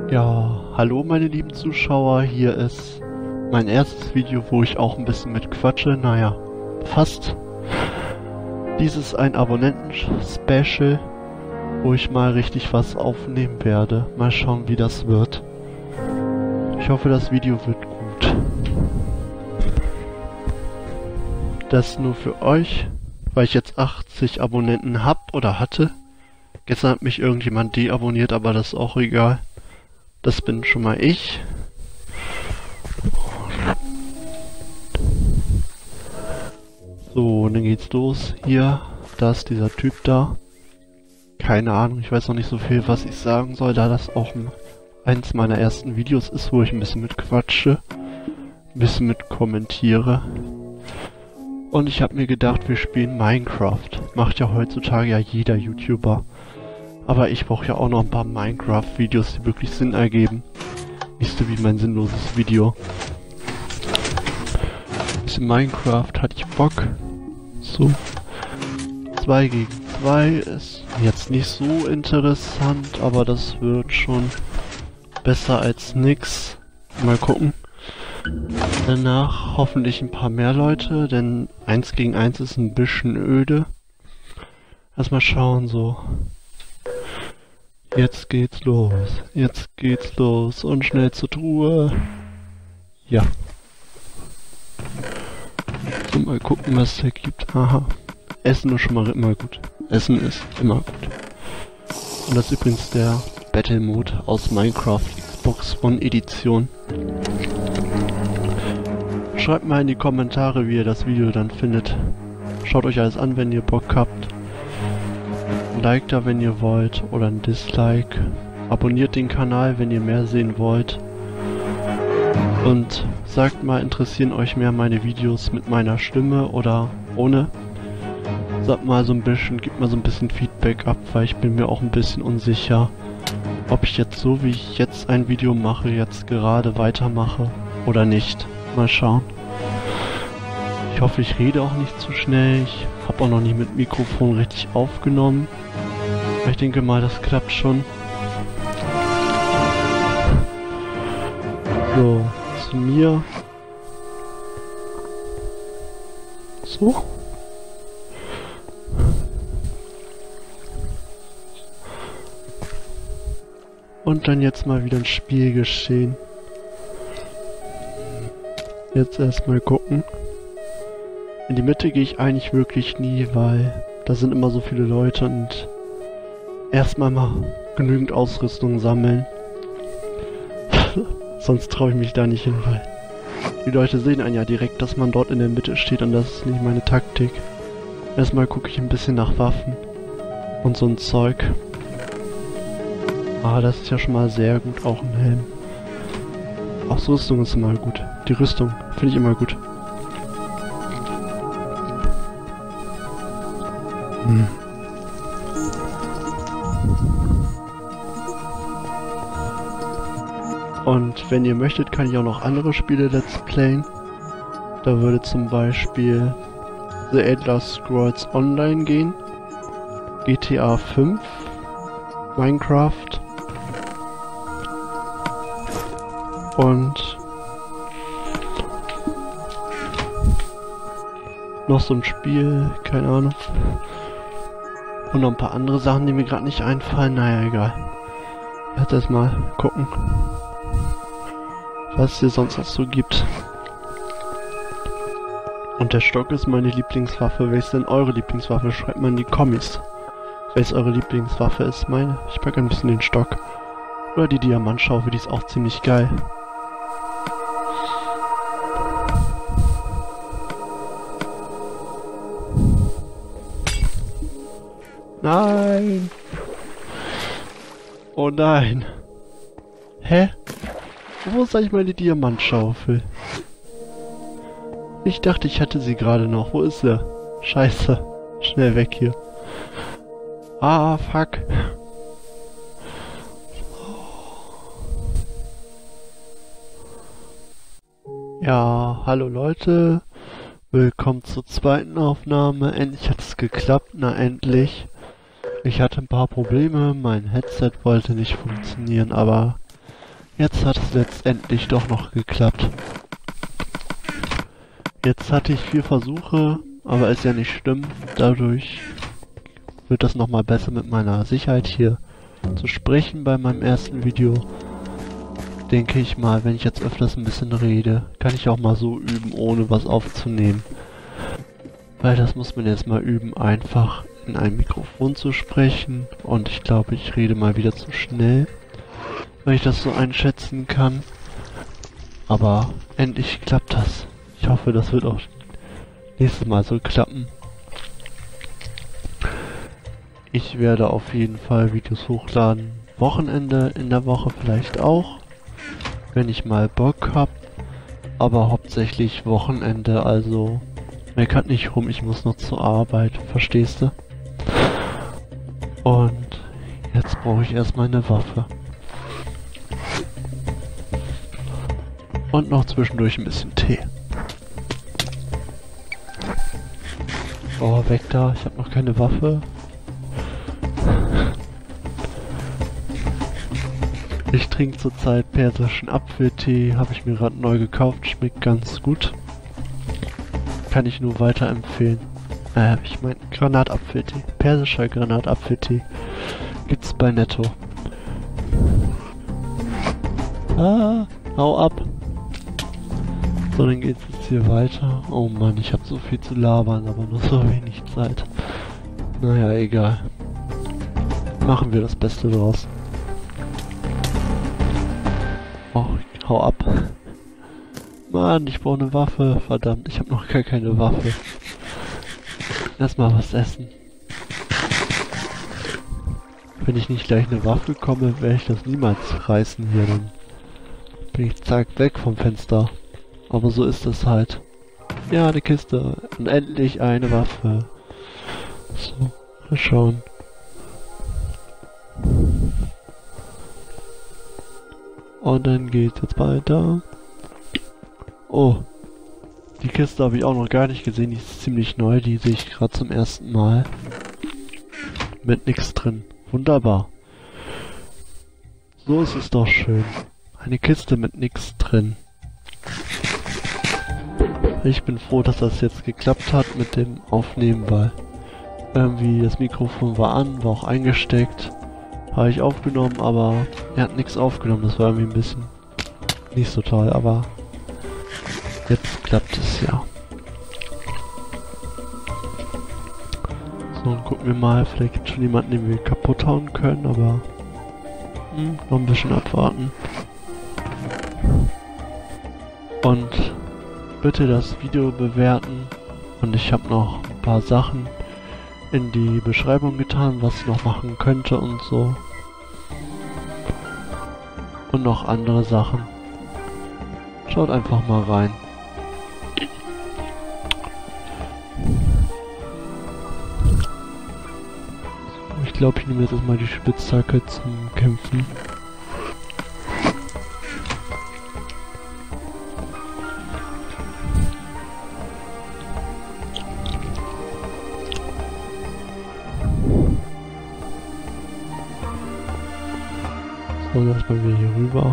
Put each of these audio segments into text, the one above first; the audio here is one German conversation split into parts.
Ja, hallo meine lieben Zuschauer, hier ist mein erstes Video, wo ich auch ein bisschen mit quatsche, naja, fast. Dies ist ein Abonnenten-Special, wo ich mal richtig was aufnehmen werde. Mal schauen, wie das wird. Ich hoffe, das Video wird gut. Das nur für euch, weil ich jetzt 80 Abonnenten hab oder hatte. Gestern hat mich irgendjemand deabonniert, aber das ist auch egal. Das bin schon mal ich. So, und dann geht's los. Hier, da ist dieser Typ da. Keine Ahnung, ich weiß noch nicht so viel, was ich sagen soll, da das auch eins meiner ersten Videos ist, wo ich ein bisschen mit quatsche, ein bisschen mit kommentiere. Und ich habe mir gedacht, wir spielen Minecraft. Macht ja heutzutage ja jeder YouTuber. Aber ich brauche ja auch noch ein paar Minecraft-Videos, die wirklich Sinn ergeben. Nicht so wie mein sinnloses Video. Ein bisschen Minecraft hatte ich Bock. So. 2 gegen 2 ist jetzt nicht so interessant, aber das wird schon besser als nix. Mal gucken. Danach hoffentlich ein paar mehr Leute, denn 1 gegen 1 ist ein bisschen öde. Erstmal schauen so. Jetzt geht's los und schnell zur Truhe. Ja. So, mal gucken, was es da gibt. Aha. Essen ist schon mal immer gut. Essen ist immer gut. Und das ist übrigens der Battle Mode aus Minecraft Xbox One Edition. Schreibt mal in die Kommentare, wie ihr das Video dann findet. Schaut euch alles an, wenn ihr Bock habt. Like da, wenn ihr wollt, oder ein Dislike. Abonniert den Kanal, wenn ihr mehr sehen wollt. Und sagt mal, interessieren euch mehr meine Videos mit meiner Stimme oder ohne? Sagt mal so ein bisschen, gebt mal so ein bisschen Feedback ab, weil ich bin mir auch ein bisschen unsicher, ob ich jetzt so, wie ich jetzt ein Video mache, jetzt gerade weitermache oder nicht. Mal schauen. Ich hoffe, ich rede auch nicht zu schnell. Ich habe auch noch nie mit Mikrofon richtig aufgenommen. Ich denke mal, das klappt schon. So, zu mir. So. Und dann jetzt mal wieder ein Spiel geschehen. Jetzt erstmal gucken. In die Mitte gehe ich eigentlich wirklich nie, weil da sind immer so viele Leute und erstmal mal genügend Ausrüstung sammeln. Sonst traue ich mich da nicht hin, weil die Leute sehen einen ja direkt, dass man dort in der Mitte steht und das ist nicht meine Taktik. Erstmal gucke ich ein bisschen nach Waffen und so ein Zeug. Ah, das ist ja schon mal sehr gut, auch ein Helm. Ausrüstung ist immer gut. Die Rüstung finde ich immer gut. Und wenn ihr möchtet, kann ich auch noch andere Spiele let's playen. Da würde zum Beispiel The Elder Scrolls Online gehen, GTA 5, Minecraft und noch so ein Spiel, keine Ahnung. Und noch ein paar andere Sachen, die mir gerade nicht einfallen. Naja, egal. Jetzt erstmal gucken, was es hier sonst noch so gibt. Und der Stock ist meine Lieblingswaffe. Welches denn eure Lieblingswaffe? Schreibt mal in die Kommis. Welches eure Lieblingswaffe ist? Meine? Ich mag ein bisschen den Stock. Oder die Diamantschaufel, die ist auch ziemlich geil. Nein! Oh nein! Hä? Wo ist eigentlich meine Diamantschaufel? Ich dachte, ich hatte sie gerade noch. Wo ist sie? Scheiße. Schnell weg hier. Ah, fuck. Ja, hallo Leute. Willkommen zur zweiten Aufnahme. Endlich hat es geklappt. Na, endlich. Ich hatte ein paar Probleme, mein Headset wollte nicht funktionieren, aber Jetzt hat es letztendlich doch noch geklappt. Jetzt hatte ich 4 Versuche, aber ist ja nicht schlimm. Dadurch wird das nochmal besser mit meiner Sicherheit hier zu sprechen bei meinem ersten Video. Denke ich mal, wenn ich jetzt öfters ein bisschen rede, kann ich auch mal so üben, ohne was aufzunehmen. Weil das muss man jetzt mal üben, einfach in ein Mikrofon zu sprechen. Und ich glaube, ich rede mal wieder zu schnell, weil ich das so einschätzen kann. Aber endlich klappt das. Ich hoffe, das wird auch nächstes Mal so klappen. Ich werde auf jeden Fall Videos hochladen. Wochenende in der Woche vielleicht auch, wenn ich mal Bock hab. Aber hauptsächlich Wochenende, also meckert nicht rum, ich muss noch zur Arbeit, verstehst du? Und jetzt brauche ich erstmal eine Waffe. Und noch zwischendurch ein bisschen Tee. Oh, weg da, ich habe noch keine Waffe. Ich trinke zurzeit persischen Apfeltee, habe ich mir gerade neu gekauft, schmeckt ganz gut. Kann ich nur weiterempfehlen. Ich meine Granatapfeltee, persischer Granatapfeltee. Gibt's bei Netto. Ah, hau ab. So, dann geht's jetzt hier weiter. Oh Mann, ich habe so viel zu labern, aber nur so wenig Zeit. Naja, egal. Machen wir das Beste draus. Oh, hau ab. Mann, ich brauche eine Waffe. Verdammt, ich habe noch gar keine Waffe. Erstmal was essen. Wenn ich nicht gleich eine Waffe komme, werde ich das niemals reißen hier. Dann bin ich zack weg vom Fenster. Aber so ist es halt. Ja, eine Kiste. Und endlich eine Waffe. So, mal schauen. Und dann geht's jetzt weiter. Oh. Die Kiste habe ich auch noch gar nicht gesehen. Die ist ziemlich neu. Die sehe ich gerade zum ersten Mal. Mit nichts drin. Wunderbar. So ist es doch schön. Eine Kiste mit nichts drin. Ich bin froh, dass das jetzt geklappt hat mit dem Aufnehmen, weil irgendwie das Mikrofon war an, war auch eingesteckt. Habe ich aufgenommen, aber er hat nichts aufgenommen. Das war irgendwie ein bisschen nicht so toll, aber jetzt klappt es ja. So, dann gucken wir mal. Vielleicht gibt es schon jemanden, den wir kaputt hauen können, aber noch ein bisschen abwarten. Und bitte das Video bewerten. Und ich habe noch ein paar Sachen in die Beschreibung getan, was ich noch machen könnte und so. Und noch andere Sachen. Schaut einfach mal rein. Ich glaube, ich nehme jetzt erstmal die Spitzhacke zum Kämpfen. So, erstmal wieder hier rüber.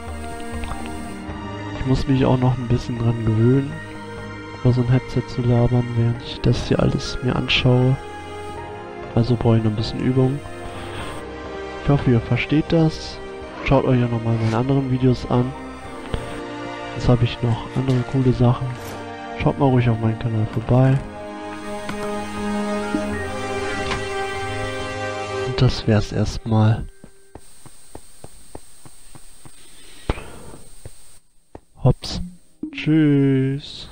Ich muss mich auch noch ein bisschen dran gewöhnen, über so ein Headset zu labern, während ich das hier alles mir anschaue. Also brauche ich noch ein bisschen Übung. Ich hoffe, ihr versteht das. Schaut euch ja nochmal meine anderen Videos an. Jetzt habe ich noch andere coole Sachen. Schaut mal ruhig auf meinen Kanal vorbei. Und das wär's erstmal. Hops. Tschüss.